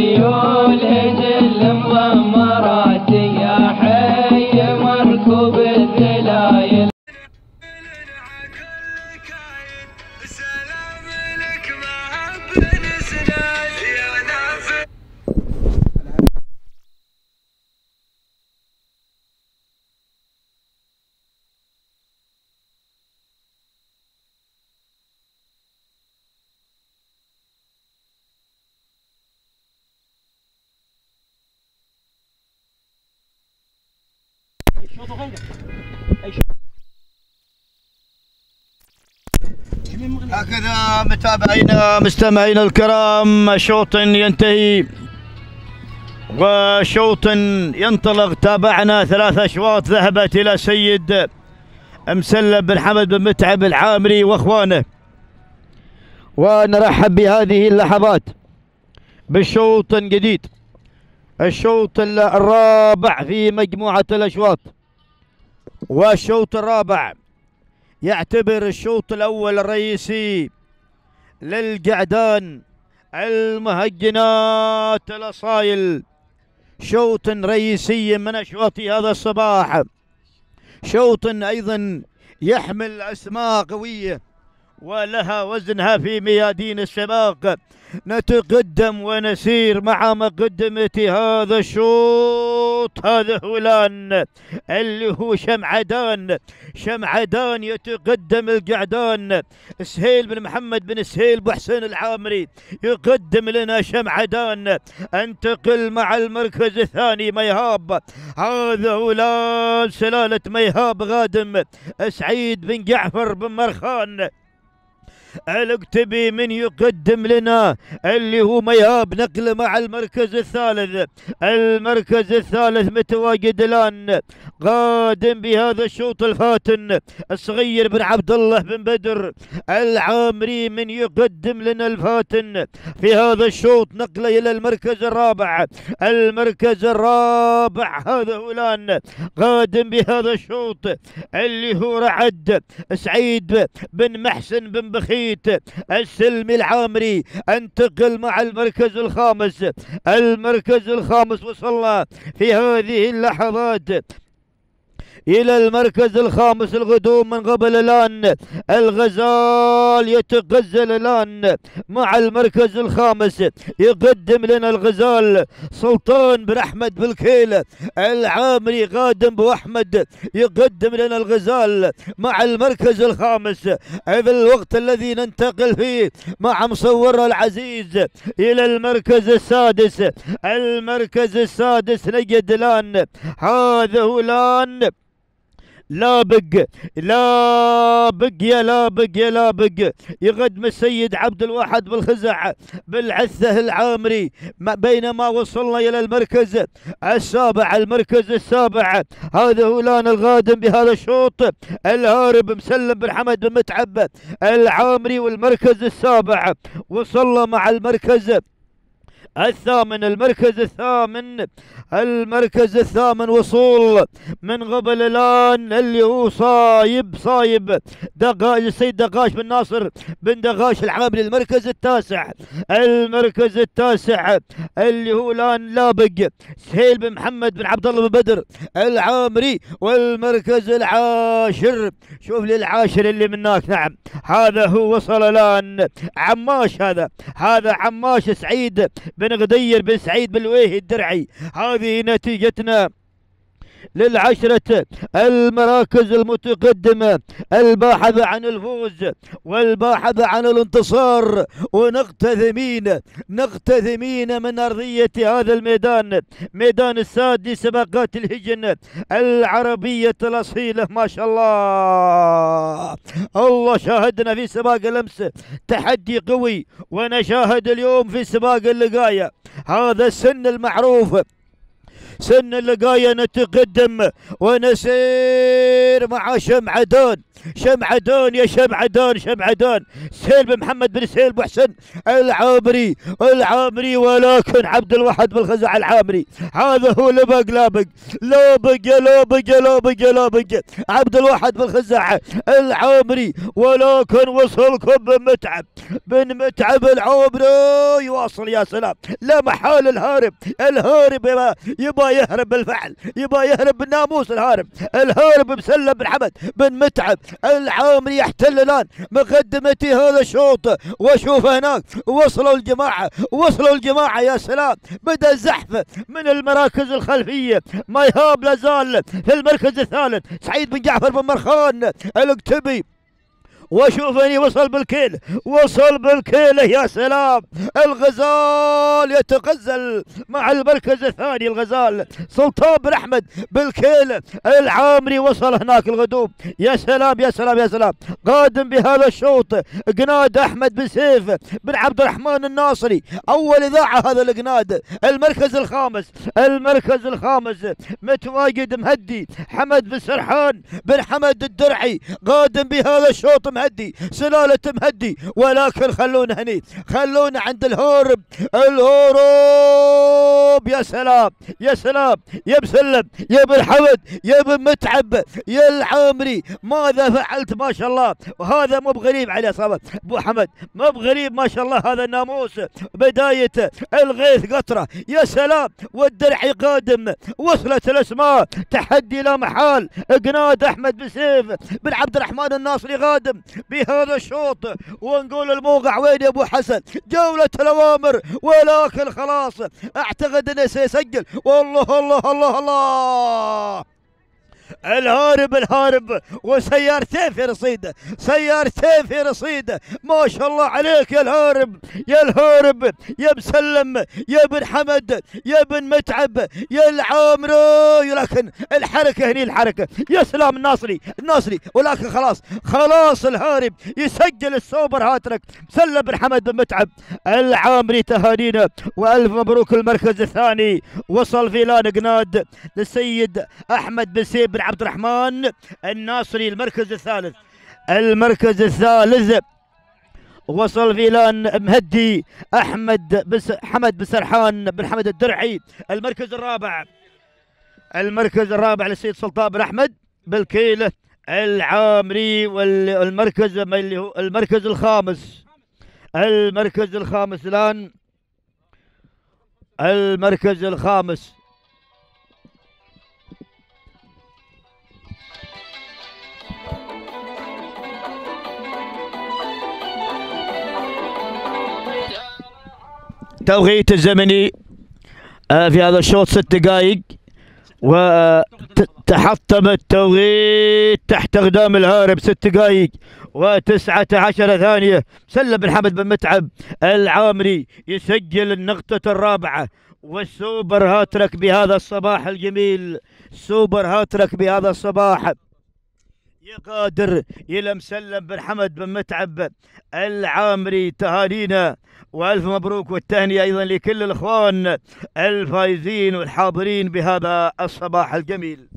خيول هجل مضمرات يا حي مركوب الذلايل. سلام لك محب الاسلام يا نافع. هكذا متابعينا مستمعينا الكرام، شوط ينتهي وشوط ينطلق. تابعنا 3 أشواط ذهبت إلى سيد مسلم بن حمد بن متعب العامري واخوانه، ونرحب بهذه اللحظات بالشوط الجديد، الشوط الرابع في مجموعة الأشواط. والشوط الرابع يعتبر الشوط الأول الرئيسي للجعدان المهجنات الأصايل، شوط رئيسي من أشواط هذا الصباح، شوط أيضا يحمل أسماء قوية ولها وزنها في ميادين السباق. نتقدم ونسير مع مقدمة هذا الشوط، هذا هولان اللي هو شمعدان. شمعدان يتقدم الجعدان، سهيل بن محمد بن سهيل بن حسين العامري يقدم لنا شمعدان. انتقل مع المركز الثاني ميهاب، هذا هولان سلالة ميهاب غادم سعيد بن جعفر بن مرخان الاكتبي من يقدم لنا اللي هو ميهاب. نقل مع المركز الثالث، المركز الثالث متواجد الان قادم بهذا الشوط الفاتن الصغير بن عبد الله بن بدر العامري من يقدم لنا الفاتن في هذا الشوط. نقله الى المركز الرابع، المركز الرابع هذا هولان قادم بهذا الشوط اللي هو رعد سعيد بن محسن بن بخيت السلمي العامري. انتقل مع المركز الخامس، المركز الخامس وصلنا في هذه اللحظات إلى المركز الخامس. الغدوم من قبل الآن الغزال يتغزل الآن مع المركز الخامس. يقدم لنا الغزال سلطان بن أحمد بالكيل العامري قادم بأحمد، يقدم لنا الغزال مع المركز الخامس. في الوقت الذي ننتقل فيه مع مصورنا العزيز إلى المركز السادس، المركز السادس نجد الآن هذا هو الآن لابق لابق يا لابق يا لابق يقدم السيد عبد الواحد بالخزع بالعثة العامري. بينما وصلنا إلى المركز السابع، المركز السابع هذا هولان الغادم بهذا الشوط الهارب مسلم بن حمد بن متعب العامري. والمركز السابع وصلنا مع المركز الثامن، المركز الثامن، المركز الثامن وصول من قبل الآن اللي هو صايب دقاش السيد دقاش بن ناصر بن دقاش العامري. المركز التاسع، المركز التاسع اللي هو الآن لابق سهيل بن محمد بن عبد الله بن بدر العامري. والمركز العاشر، شوف لي العاشر اللي مناك، نعم هذا هو وصل الآن عماش، هذا عماش سعيد بن غدير بن سعيد بالويهي الدرعي. هذه نتيجتنا للعشرة المراكز المتقدمة الباحثة عن الفوز والباحثة عن الانتصار. ونقتثمين من أرضية هذا الميدان، ميدان الساد لسباقات الهجن العربية الأصيلة. ما شاء الله الله، شاهدنا في سباق الأمس تحدي قوي، ونشاهد اليوم في سباق اللقاية هذا السن المعروف سن اللقاية. نتقدم ونسير مع شمعدان شمعدون يا شمعدون شمعدون، سيل محمد بن سيل بن حسن العامري ولكن عبد الواحد بالخزع العامري هذا هو لبق لابق لابق يا لابق يا لابق يا لابق عبد الواحد بالخزع العامري، ولكن وصلكم بن متعب العامري يواصل. يا سلام، لا محال الهارب يبا يهرب بالفعل، يبا يهرب بالناموس. الهارب مسلم بن حمد بن متعب العامري يحتل الان مقدمتي هذا الشوط. وشوف هناك وصلوا الجماعه يا سلام، بدا الزحف من المراكز الخلفيه. ميهاب لازال في المركز الثالث، سعيد بن جعفر بن مرخان الكتبي. وشوفني وصل بالكيل يا سلام. الغزال يتغزل مع المركز الثاني، الغزال سلطان بن احمد بالكيل العامري وصل هناك الغدوم. يا سلام يا سلام يا سلام. قادم بهذا الشوط قناد احمد بن سيف بن عبد الرحمن الناصري، اول اذاعه هذا القناد. المركز الخامس متواجد مهدي حمد بن سرحان بن حمد الدرعي، قادم بهذا الشوط مهدي سلالة مهدي. ولكن خلونا عند الهورب. يا سلام يا سلام يا مسلم يا بن حمد يا بن متعب يا العامري، ماذا فعلت ما شاء الله. وهذا مو بغريب على صابر ابو حمد، مو بغريب ما شاء الله. هذا الناموس بداية الغيث قطرة. يا سلام، والدرعي قادم. وصلت الاسماء، تحدي لا محال. قناد احمد بن سيف بن عبد الرحمن الناصري قادم بهذا الشوط. ونقول الموقع وين يا ابو حسن؟ جولة الاوامر، ولكن خلاص اعتقد انه سيسجل. والله الله الله الله، الهارب وسيارتين في رصيده. ما شاء الله عليك يا الهارب يا مسلم يا بن حمد يا بن متعب يا العامري. لكن الحركه يا سلام. الناصري ولكن خلاص الهارب يسجل السوبر هاتريك. مسلم بن حمد بن متعب العامري، تهانينا والف مبروك. المركز الثاني وصل فيلان قناد للسيد احمد بن سيف بن عبد الرحمن الناصري. المركز الثالث وصل فيلان مهدي حمد بن سرحان بن حمد الدرعي. المركز الرابع للسيد سلطان بن احمد بالكيله العامري. والمركز اللي هو المركز الخامس الان. المركز الخامس توقيت الزمني في هذا الشوط 6 دقائق، وتحطم التوقيت تحت اقدام الهارب 6 دقائق و19 ثانية. مسلم بن حمد بن متعب العامري يسجل النقطة الرابعة والسوبر هاتريك بهذا الصباح الجميل. سوبر هاتريك بهذا الصباح يقادر إلى مسلم بن حمد بن متعب العامري. تهانينا والف مبروك، والتهنئة ايضا لكل الاخوان الفائزين والحاضرين بهذا الصباح الجميل.